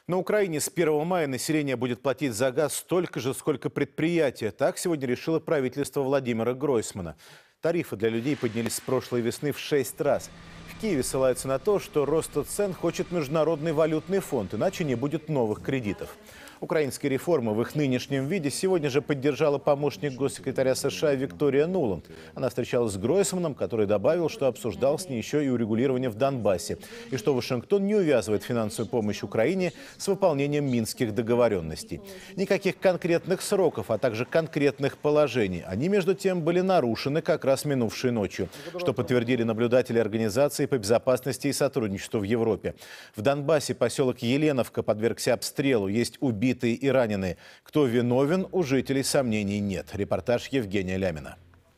На Украине с 1 мая население будет платить за газ столько же, сколько предприятие. Так сегодня решило правительство Владимира Гройсмана. Тарифы для людей поднялись с прошлой весны в 6 раз. В Киеве ссылаются на то, что роста цен хочет Международный валютный фонд, иначе не будет новых кредитов. Украинские реформы в их нынешнем виде сегодня же поддержала помощник госсекретаря США Виктория Нуланд. Она встречалась с Гройсманом, который добавил, что обсуждал с ней еще и урегулирование в Донбассе, и что Вашингтон не увязывает финансовую помощь Украине с выполнением минских договоренностей. Никаких конкретных сроков, а также конкретных положений. Они, между тем, были нарушены как раз минувшей ночью, что подтвердили наблюдатели Организации по безопасности и сотрудничеству в Европе. В Донбассе поселок Еленовка подвергся обстрелу. Есть убитые и раненые. Кто виновен, у жителей сомнений нет. Репортаж Евгения Лямина.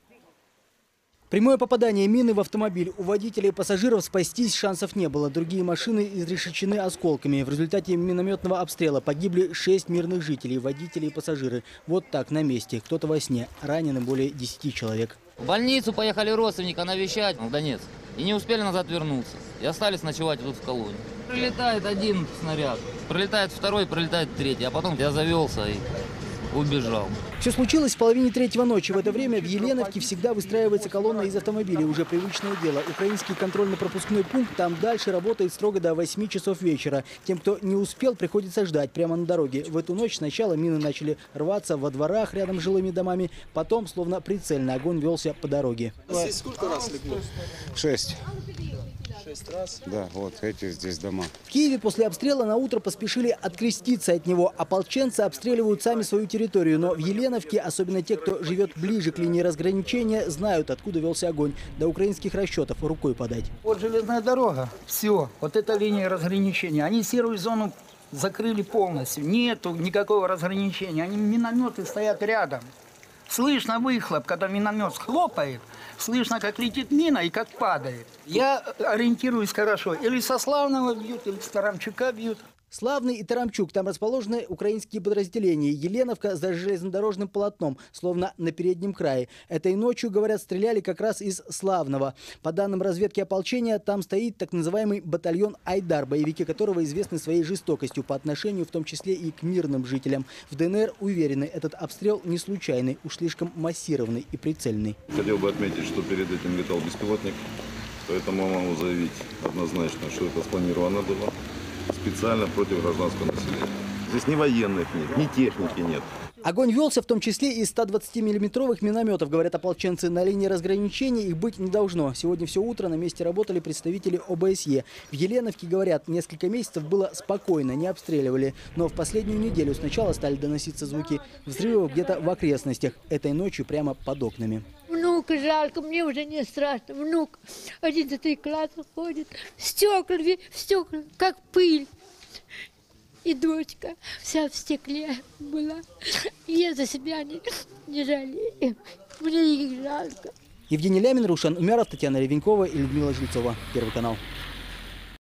Прямое попадание мины в автомобиль. У водителей и пассажиров спастись шансов не было. Другие машины изрешечены осколками. В результате минометного обстрела погибли 6 мирных жителей, водители и пассажиры. Вот так, на месте. Кто-то во сне. Ранены более 10 человек. В больницу поехали родственника навещать в Донецк. И не успели назад вернуться. И остались ночевать тут в колонии. Прилетает один снаряд, прилетает второй, прилетает третий. А потом я завелся и убежал. Все случилось в половине 3-го ночи. В это время в Еленовке всегда выстраивается колонна из автомобилей. Уже привычное дело. Украинский контрольно-пропускной пункт там дальше работает строго до 8 часов вечера. Тем, кто не успел, приходится ждать прямо на дороге. В эту ночь сначала мины начали рваться во дворах рядом с жилыми домами. Потом, словно прицельно, огонь велся по дороге. Здесь сколько раз легло? 6. 6 раз? Да, вот эти здесь дома. В Киеве после обстрела на утро поспешили откреститься от него. Ополченцы обстреливают сами свою территорию. Но в Еленовке, особенно те, кто живет ближе к линии разграничения, знают, откуда велся огонь. До украинских расчетов рукой подать. Вот железная дорога, все, вот эта линия разграничения. Они серую зону закрыли полностью. Нету никакого разграничения. Они минометы стоят рядом. Слышно выхлоп, когда миномет хлопает. Слышно, как летит мина и как падает. Я ориентируюсь хорошо. Или со Славного бьют, или с Тарамчука бьют. Славный и Тарамчук. Там расположены украинские подразделения. Еленовка за железнодорожным полотном, словно на переднем крае. Этой ночью, говорят, стреляли как раз из Славного. По данным разведки ополчения, там стоит так называемый батальон «Айдар», боевики которого известны своей жестокостью по отношению в том числе и к мирным жителям. В ДНР уверены, этот обстрел не случайный, уж слишком массированный и прицельный. Хотел бы отметить, что перед этим летал беспилотник, поэтому могу заявить однозначно, что это спланировано было. Специально против гражданского населения. Здесь ни военных нет, ни техники нет. Огонь велся в том числе из 120-миллиметровых минометов, говорят ополченцы. На линии разграничения их быть не должно. Сегодня все утро на месте работали представители ОБСЕ. В Еленовке, говорят, несколько месяцев было спокойно, не обстреливали. Но в последнюю неделю сначала стали доноситься звуки взрывов где-то в окрестностях. Этой ночью прямо под окнами. Внука жалко, мне уже не страшно. Внук 11 класс ходит, стекла, как пыль. И дочка вся в стекле была. Я за себя не жалею. Мне их жалко. Евгений Лямин, Рушан Умяров, Татьяна Ревенькова и Людмила Жильцова. Первый канал.